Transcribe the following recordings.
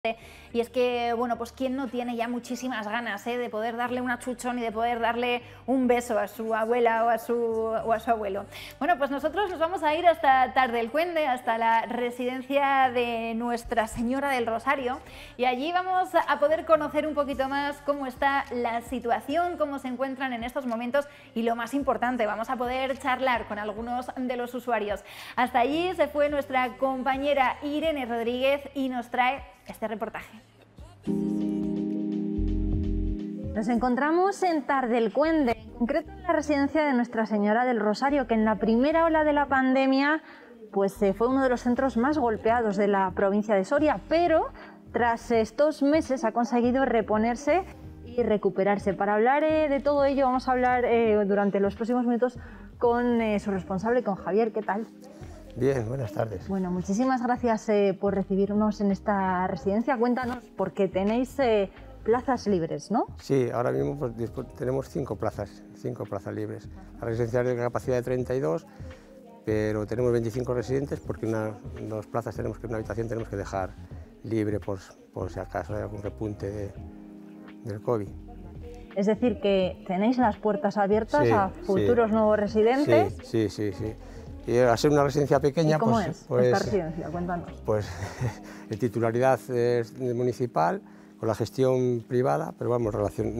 Y es que, bueno, pues quién no tiene ya muchísimas ganas de poder darle un achuchón y de poder darle un beso a su abuela o a su abuelo. Bueno, pues nosotros nos vamos a ir hasta Tardelcuende, hasta la residencia de Nuestra Señora del Rosario, y allí vamos a poder conocer un poquito más cómo está la situación, cómo se encuentran en estos momentos y, lo más importante, vamos a poder charlar con algunos de los usuarios. Hasta allí se fue nuestra compañera Irene Rodríguez y nos trae este reportaje. Nos encontramos en Tardelcuende, en concreto en la residencia de Nuestra Señora del Rosario, que en la primera ola de la pandemia pues, fue uno de los centros más golpeados de la provincia de Soria, pero tras estos meses ha conseguido reponerse y recuperarse. Para hablar de todo ello vamos a hablar durante los próximos minutos con su responsable, con Javier. ¿Qué tal? Bien, buenas tardes. Bueno, muchísimas gracias por recibirnos en esta residencia. Cuéntanos, porque tenéis plazas libres, ¿no? Sí, ahora mismo pues, tenemos 5 plazas libres. La residencia tiene capacidad de 32, pero tenemos 25 residentes porque una habitación tenemos que dejar libre por si acaso hay algún repunte del COVID. Es decir, que tenéis las puertas abiertas Sí, a futuros nuevos residentes. Sí. Y al ser una residencia pequeña, ¿Y cómo es esta residencia? Cuéntanos. Pues la titularidad es municipal, con la gestión privada, pero vamos,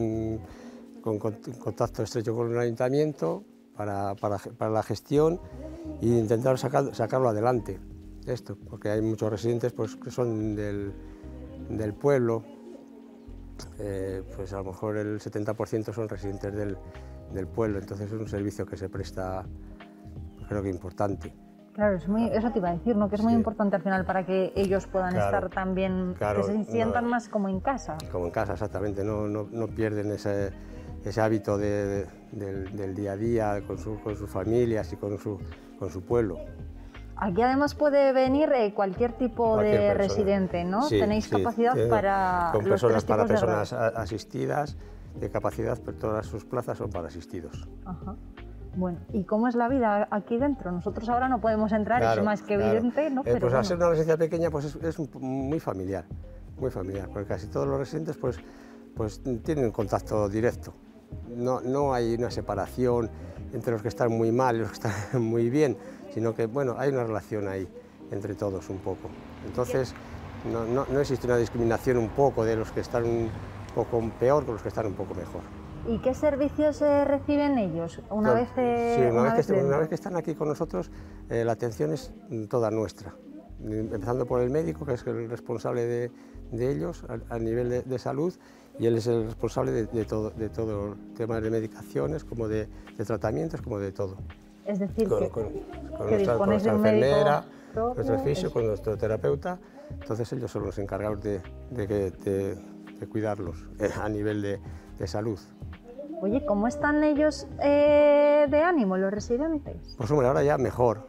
con contacto estrecho con el ayuntamiento para la gestión e intentar sacarlo adelante. Esto, porque hay muchos residentes pues, que son del pueblo, pues a lo mejor el 70% son residentes del pueblo, entonces es un servicio que se presta, creo que importante. Claro, eso te iba a decir, ¿no? Que es muy importante al final para que ellos puedan estar también, que se sientan más como en casa. Como en casa, exactamente, no pierden ese hábito del día a día con sus familias y con su pueblo. Aquí además puede venir cualquier tipo de residente, ¿no? Sí, Tenéis capacidad para con los tres tipos para de personas asistidas, de capacidad, pero todas sus plazas son para asistidos. Ajá. Bueno, ¿y cómo es la vida aquí dentro? Nosotros ahora no podemos entrar, Claro, es más que evidente, ¿no? Pero pues bueno. al ser una residencia pequeña pues es muy familiar, porque casi todos los residentes pues tienen un contacto directo. No hay una separación entre los que están muy mal y los que están muy bien, sino que bueno, hay una relación ahí entre todos un poco. Entonces no existe una discriminación un poco de los que están un poco peor con los que están un poco mejor. ¿Y qué servicios reciben ellos una vez que están aquí con nosotros? La atención es toda nuestra, empezando por el médico, que es el responsable de ellos a nivel de salud, y él es el responsable de todo el tema de medicaciones, como de tratamientos, como de todo. Es decir, con nuestra enfermera, nuestro fisio, con nuestro terapeuta. Entonces ellos son los encargados de cuidarlos a nivel de salud. Oye, ¿cómo están ellos de ánimo, los residentes? Pues hombre, ahora ya mejor.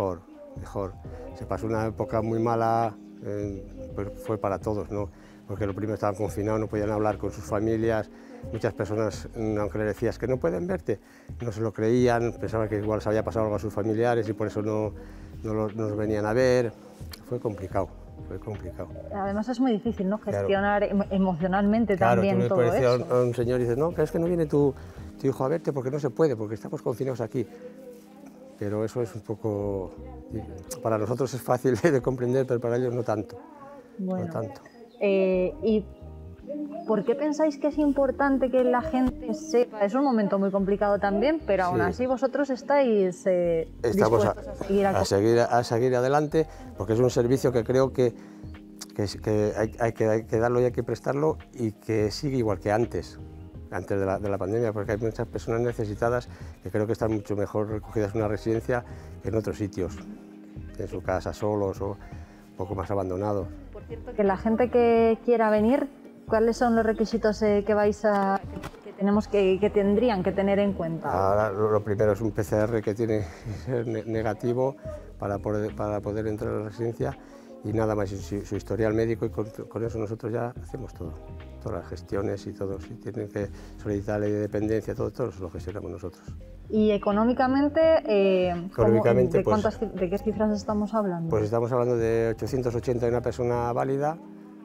Se pasó una época muy mala, pues fue para todos, ¿no? Porque lo primero estaban confinados, no podían hablar con sus familias, muchas personas, aunque les decías que no pueden verte, no se lo creían, pensaban que igual se había pasado algo a sus familiares y por eso no los venían a ver. Fue complicado. Además es muy difícil, ¿no? Gestionar emocionalmente también todo eso. Claro, tú le puedes decir a un señor y dices, no, es que no viene tu hijo a verte porque no se puede, porque estamos confinados aquí. Pero eso es un poco... Para nosotros es fácil de comprender, pero para ellos no tanto. Bueno, no tanto. ¿Y por qué pensáis que es importante que la gente sepa? Es un momento muy complicado también, pero aún así vosotros estáis dispuestos a seguir adelante, porque es un servicio que creo que hay que darlo y hay que prestarlo y que sigue igual que antes de la pandemia, porque hay muchas personas necesitadas que creo que están mucho mejor recogidas en una residencia que en otros sitios, en su casa solos o un poco más abandonados. Por cierto, que la gente que quiera venir, ¿cuáles son los requisitos que tendrían que tener en cuenta? Ahora, lo primero es un PCR que tiene que ser negativo para poder entrar a la residencia y nada más, su historial médico, y con eso nosotros ya hacemos todas las gestiones y todo. Si tienen que solicitar ley de dependencia, todo lo gestionamos nosotros. Y económicamente, ¿de qué cifras estamos hablando? Pues estamos hablando de 880 de una persona válida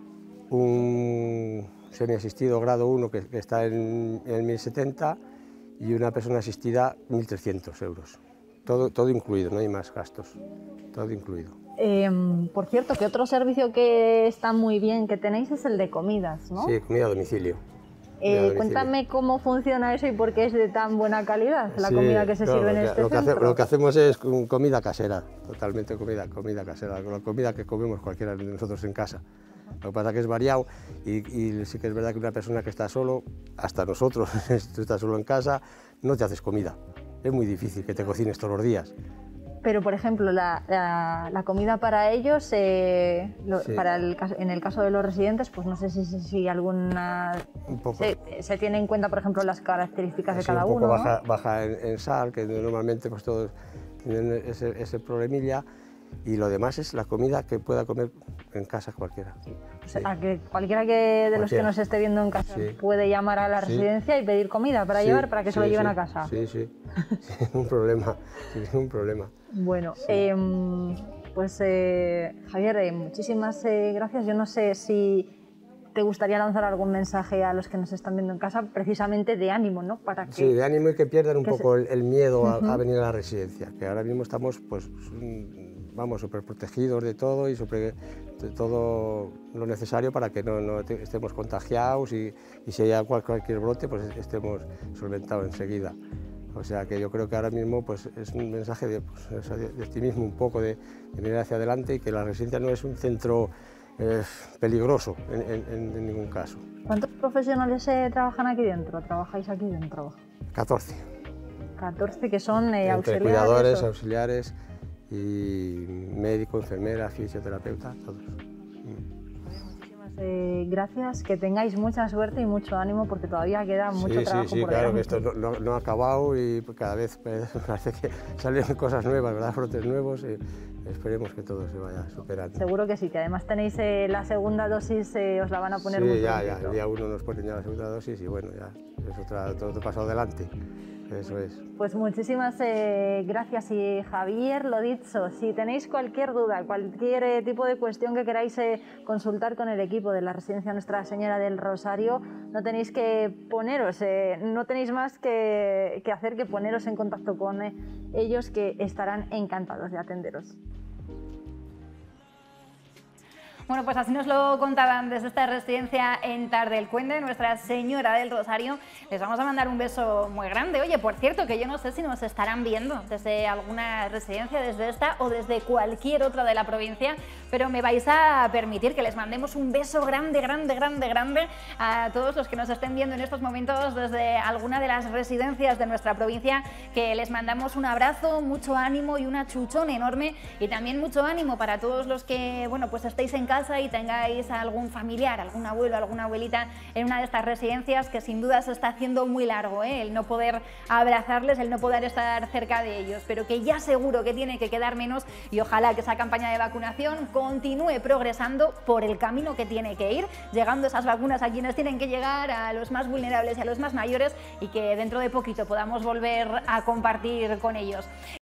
un semiasistido grado 1 que está en 1070 y una persona asistida 1.300 euros. Todo incluido, no hay más gastos, todo incluido. Por cierto, que otro servicio que está muy bien que tenéis es el de comidas, ¿no? Sí, comida a domicilio. Cuéntame cómo funciona eso y por qué es de tan buena calidad la comida que se sirve en este centro. Lo que hacemos es comida casera, totalmente comida casera, la comida que comemos cualquiera de nosotros en casa. Lo que pasa es que es variado y sí que es verdad que una persona que está solo, hasta nosotros, si tú estás solo en casa, no te haces comida. Es muy difícil que te cocines todos los días. Pero, por ejemplo, la comida para ellos, Sí. en el caso de los residentes, pues no sé si alguna... Un poco. Se tiene en cuenta, por ejemplo, las características de Sí, cada un poco uno, ¿no? baja en sal, que normalmente pues todos tienen ese problemilla, y lo demás es la comida que pueda comer en casa cualquiera. O sea, que cualquiera de los que nos esté viendo en casa puede llamar a la residencia y pedir comida para llevar, para que se lo lleven a casa. Sí, sin ningún problema, sin ningún problema. Bueno, pues Javier, muchísimas gracias. Yo no sé si te gustaría lanzar algún mensaje a los que nos están viendo en casa, precisamente de ánimo, ¿no? Para que, sí, de ánimo y que pierdan un poco el miedo a venir a la residencia, que ahora mismo estamos, pues, vamos, súper protegidos de todo y de todo lo necesario para que no estemos contagiados y si hay cualquier brote, pues estemos solventados enseguida. O sea que yo creo que ahora mismo pues, es un mensaje de optimismo un poco, de mirar hacia adelante y que la residencia no es un centro peligroso en ningún caso. ¿Cuántos profesionales trabajan aquí dentro? ¿Trabajáis aquí dentro? 14. 14 que son Entre auxiliares. Cuidadores, auxiliares y médico, enfermera, fisioterapeuta, todos. Gracias, que tengáis mucha suerte y mucho ánimo porque todavía queda mucho trabajo por claro, delante. que esto no ha acabado y cada vez parece que salen cosas nuevas, ¿verdad? Brotes nuevos y esperemos que todo se vaya superando. Seguro que sí, que además tenéis la segunda dosis, os la van a poner muy ya, prontito. el día 1 nos ponen ya la segunda dosis y bueno, ya es todo pasado adelante. Eso es. Pues muchísimas gracias y Javier, lo dicho, si tenéis cualquier duda, cualquier tipo de cuestión que queráis consultar con el equipo de la Residencia Nuestra Señora del Rosario, no tenéis que poneros, no tenéis más que hacer que poneros en contacto con ellos, que estarán encantados de atenderos. Bueno, pues así nos lo contaban desde esta residencia en Tardelcuende, Nuestra Señora del Rosario. Les vamos a mandar un beso muy grande. Oye, por cierto, que yo no sé si nos estarán viendo desde alguna residencia, desde esta o desde cualquier otra de la provincia, pero me vais a permitir que les mandemos un beso grande, grande, grande, grande a todos los que nos estén viendo en estos momentos desde alguna de las residencias de nuestra provincia, que les mandamos un abrazo, mucho ánimo y un achuchón enorme, y también mucho ánimo para todos los que, bueno, pues estéis en casa y tengáis a algún familiar, algún abuelo, alguna abuelita en una de estas residencias, que sin duda se está haciendo muy largo, el no poder abrazarles, el no poder estar cerca de ellos, pero que ya seguro que tiene que quedar menos, y ojalá que esa campaña de vacunación continúe progresando por el camino que tiene que ir, llegando esas vacunas a quienes tienen que llegar, a los más vulnerables y a los más mayores, y que dentro de poquito podamos volver a compartir con ellos.